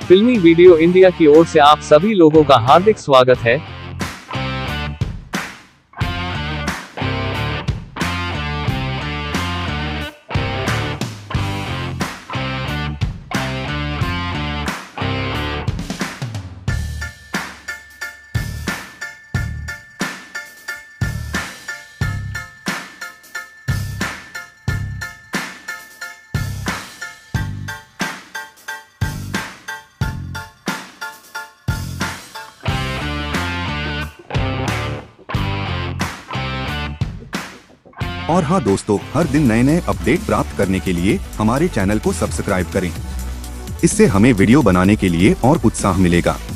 फिल्मी video India की ओर से आप सभी लोगों का हार्दिक स्वागत है। और हाँ दोस्तों, हर दिन नए नए अपडेट प्राप्त करने के लिए हमारे चैनल को सब्सक्राइब करें। इससे हमें वीडियो बनाने के लिए और उत्साह मिलेगा।